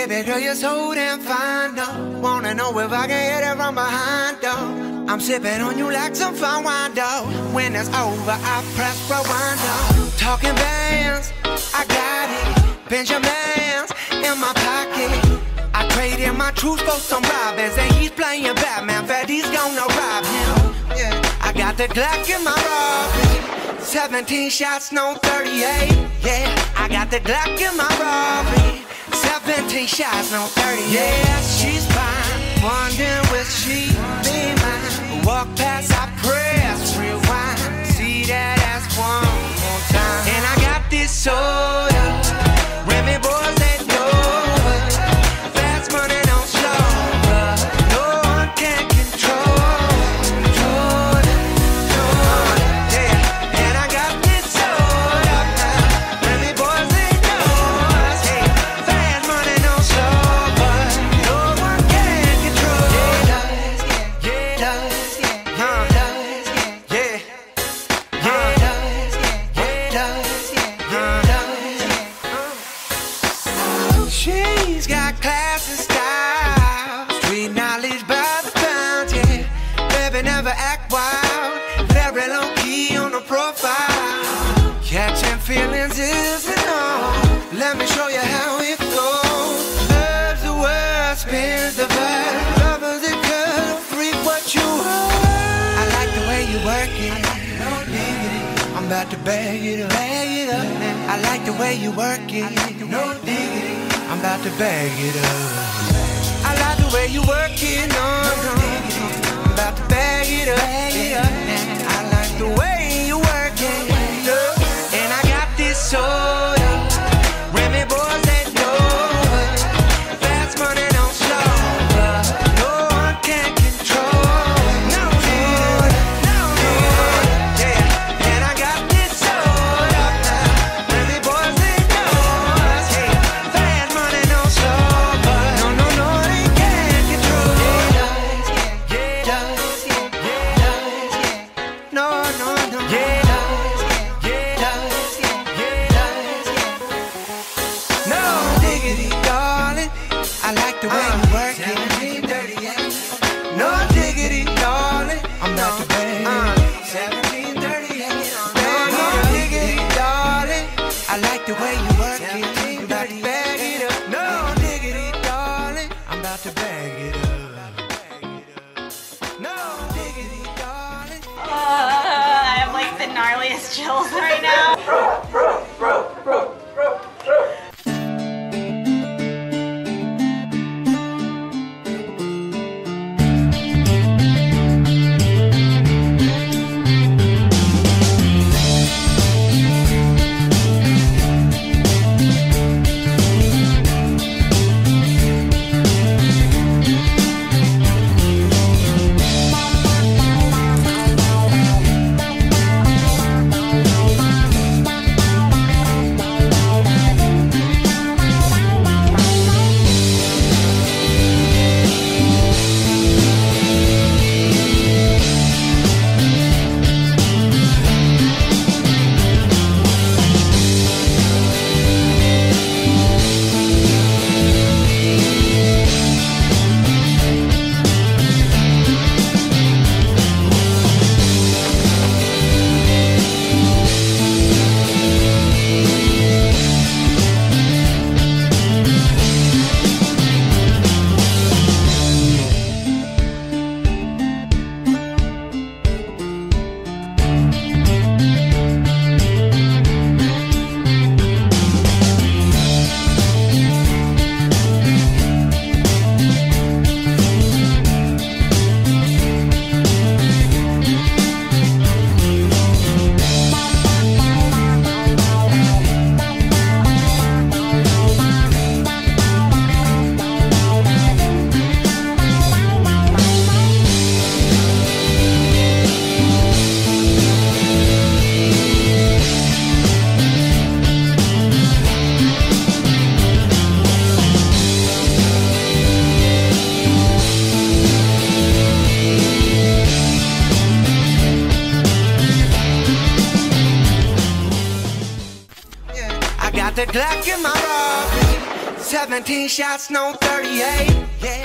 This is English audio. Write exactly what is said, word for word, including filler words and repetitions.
Baby girl, you're so damn fine, though. Wanna know if I can hit it from behind, though. I'm sipping on you like some fine wine, though. When it's over, I press rewind, though. Talking bands, I got it. Benjamins in my pocket. I traded my truth for some robins, and he's playing Batman. Bet he's gonna rob him. Yeah, I got the Glock in my robbery. Seventeen shots, no thirty-eight. Yeah, I got the Glock in my robbery. Seventeen shots, no thirty-eight. Yeah, she's fine. Wondering will she be mine? Walk past, I press rewind. See that ass one more time. And I got this soda. Remy boys, they know it. Fast money, don't slow up. No one can control, control it, control it. Yeah, and I got this soda now. Remy boys, they know us. Hey, fast money, don't slow up. No one can control it. Yeah, yeah, yeah, yeah, yeah, yeah, yeah. She's got class and style, street knowledge by the pound, yeah. Baby never act wild, very low key on the profile. Catching feelings isn't all. Let me show you how it goes. Love's the word, spins the verb. Lovers it could freak what you are. I like the way you work it. No diggity, I'm about to bag it up. Bag it up. I like the way you work it. No diggity, I'm about to bag it up. I like the way you work it, no, no. I'm about to bag it up. I like the way you work it, and I got this soda. Remy boys, they know it. Fast money, don't slow up. No one can control. No, no, no, yeah. And I got this soda now. Remy boys, they know us. Hey, fast money, don't slow up. No, no, no, they can't control. Yeah, yeah, yeah, yeah. No, no, no. Yeah, yeah, yeah, yeah. No diggity, darling. I like the way you work it. No diggity, darling. I'm about to bang it. seventeen thirty-eight. No diggity, darling. I like the way you work it. I'm about to bag it up. No diggity, darling. I'm about to bag it up. No diggity, darling. Uh, I have like the gnarliest chills right now. The Glock in my robbery. seventeen shots, no thirty-eight. Yeah.